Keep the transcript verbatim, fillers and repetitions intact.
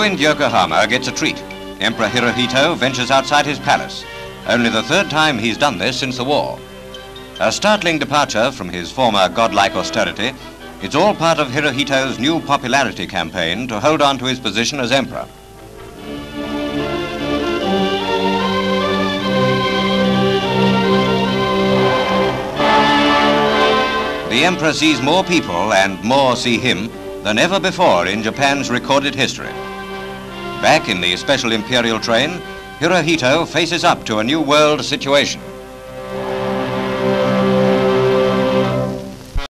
ruined Yokohama gets a treat. Emperor Hirohito ventures outside his palace, only the third time he's done this since the war. A startling departure from his former godlike austerity, it's all part of Hirohito's new popularity campaign to hold on to his position as emperor. The emperor sees more people and more see him than ever before in Japan's recorded history. Back in the special Imperial train, Hirohito faces up to a new world situation.